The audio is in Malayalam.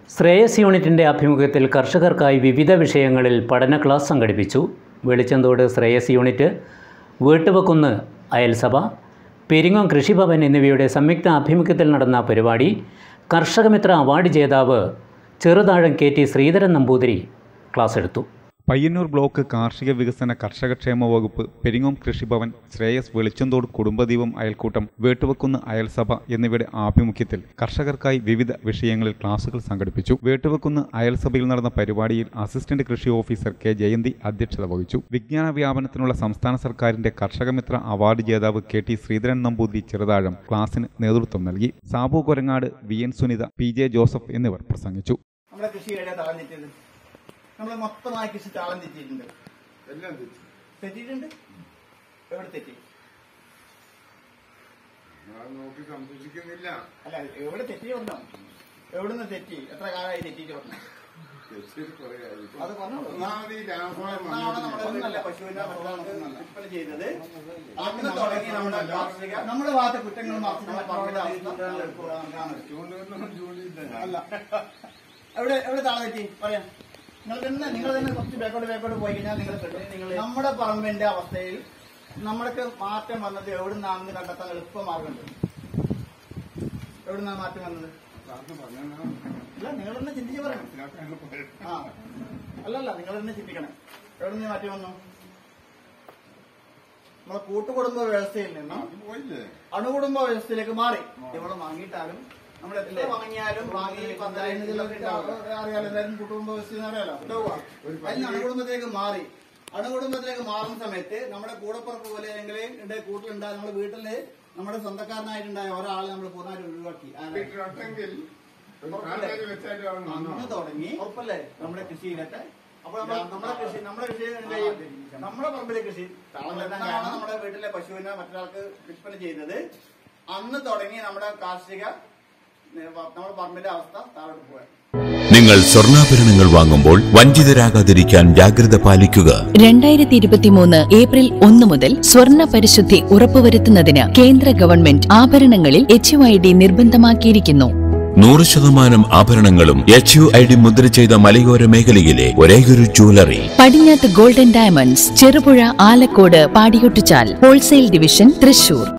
ശ്രേയസ് യൂണിറ്റിൻ്റെ ആഭിമുഖ്യത്തിൽ കർഷകർക്കായി വിവിധ വിഷയങ്ങളിൽ പഠന ക്ലാസ് സംഘടിപ്പിച്ചു. വെളിച്ചന്തോട് ശ്രേയസ് യൂണിറ്റ്, വേട്ടുവക്കുന്ന് അയൽസഭ, പെരിങ്ങോം കൃഷിഭവൻ എന്നിവയുടെ സംയുക്ത ആഭിമുഖ്യത്തിൽ നടന്ന പരിപാടി കർഷകമിത്ര അവാർഡ് ജേതാവ് ചെറുതാഴം KT ശ്രീധരൻ നമ്പൂതിരി ക്ലാസ് എടുത്തു. പയ്യന്നൂർ ബ്ലോക്ക് കാർഷിക വികസന കർഷകക്ഷേമ വകുപ്പ്, പെരിങ്ങോം കൃഷിഭവൻ, ശ്രേയസ് വെളിച്ചന്തോട് കുടുംബദീപം അയൽക്കൂട്ടം, വേട്ടുവക്കുന്ന് അയൽസഭ എന്നിവയുടെ ആഭിമുഖ്യത്തിൽ കർഷകർക്കായി വിവിധ വിഷയങ്ങളിൽ ക്ലാസുകൾ സംഘടിപ്പിച്ചു. വേട്ടുവക്കുന്ന് അയൽസഭയിൽ നടന്ന പരിപാടിയിൽ അസിസ്റ്റന്റ് കൃഷി ഓഫീസർ K. ജയന്തി അധ്യക്ഷത വഹിച്ചു. വിജ്ഞാന വ്യാപനത്തിനുള്ള സംസ്ഥാന സർക്കാരിന്റെ കർഷകമിത്ര അവാർഡ് ജേതാവ് KT ശ്രീധരൻ നമ്പൂതിരി ചെറുതാഴം ക്ലാസിന് നേതൃത്വം നൽകി. സാബു കൊരങ്ങാട്, VN സുനിത, PJ ജോസഫ് എന്നിവർ പ്രസംഗിച്ചു. നമ്മൾ മൊത്തമായി കൃഷി താളം തെറ്റിയിട്ടുണ്ട്. എല്ലാം തെറ്റിയിട്ടുണ്ട്. എവിടെ തെറ്റി നോക്കി സംരക്ഷിക്കുന്നില്ല. അല്ല, എവിടെ തെറ്റി പറഞ്ഞോ? എവിടുന്ന് തെറ്റി? എത്ര കാലമായി തെറ്റിയിട്ട് പറഞ്ഞു? അത് പറഞ്ഞോളൂ. ചെയ്തത് അന്ന് തുടങ്ങി നമ്മുടെ ഭാഗത്തെ കുറ്റങ്ങളും അല്ല. എവിടെ താളം തെറ്റി പറയാം. നിങ്ങൾ തന്നെ കുറച്ച് ബേക്കോട്ട് പോയി കഴിഞ്ഞാൽ നിങ്ങൾ നമ്മുടെ പറമ്പിന്റെ അവസ്ഥയിൽ നമ്മൾക്ക് മാറ്റം വന്നത് എവിടുന്നാണെന്ന് കണ്ടെത്താൻ എളുപ്പമാർഗമുണ്ട്. എവിടുന്നാണ് മാറ്റം വന്നത്? അല്ല, നിങ്ങൾ തന്നെ ചിന്തിച്ച് പറയണം. അല്ലല്ല, നിങ്ങൾ തന്നെ ചിന്തിക്കണം. എവിടുന്ന് മാറ്റം വന്നു? നമ്മളെ കൂട്ടുകുടുംബ വ്യവസ്ഥയിൽ നിന്നും അണുകുടുംബ വ്യവസ്ഥയിലേക്ക് മാറി. ഇവിടെ വാങ്ങിയിട്ടാലും നമ്മൾ എത്ര വാങ്ങിയാലും അറിയാലോ, എല്ലാവരും കുടുംബ വ്യവസ്ഥ അറിയാലോ. അതിന് അണുകുടുംബത്തിലേക്ക് മാറി. അണുകുടുംബത്തിലേക്ക് മാറുന്ന സമയത്ത് നമ്മുടെ കൂടപ്പുറപ്പ് പോലെ അല്ലെങ്കിൽ കൂട്ടിലുണ്ടായ നമ്മുടെ വീട്ടില് നമ്മുടെ സ്വന്തക്കാരനായിട്ടുണ്ടായ ഒരാളെ നമ്മൾ പൂർണ്ണമായിട്ട് ഒഴിവാക്കി. അന്ന് തുടങ്ങി ഉറപ്പല്ലേ നമ്മുടെ കൃഷിയിലൊക്കെ. അപ്പോൾ നമ്മുടെ കൃഷി നമ്മുടെ പറമ്പിലെ കൃഷി നമ്മുടെ വീട്ടിലെ പശുവിനെ മറ്റൊരാൾക്ക് വിൽപ്പന ചെയ്യുന്നത്. അന്ന് തുടങ്ങി നമ്മുടെ കാർഷിക നമ്മുടെ പറമ്പിന്റെ അവസ്ഥ താഴോട്ട് പോകാൻ. നിങ്ങൾ സ്വർണ്ണാഭരണങ്ങൾ വാങ്ങുമ്പോൾ വഞ്ചിതരാകാതിരിക്കാൻ ജാഗ്രത പാലിക്കുക. 2023 ഏപ്രിൽ 1 മുതൽ സ്വർണ്ണ പരിശുദ്ധി ഉറപ്പുവരുത്തുന്നതിന് കേന്ദ്ര ഗവൺമെന്റ് ആഭരണങ്ങളിൽ HUID നിർബന്ധമാക്കിയിരിക്കുന്നു. 100% ആഭരണങ്ങളും HUID മുദ്ര ചെയ്ത മലയോര മേഖലയിലെ ഒരേയൊരു jewellery Padinjath golden diamonds, Cherupuzha, Alakode, Padiyotchal, wholesale division, Thrissur.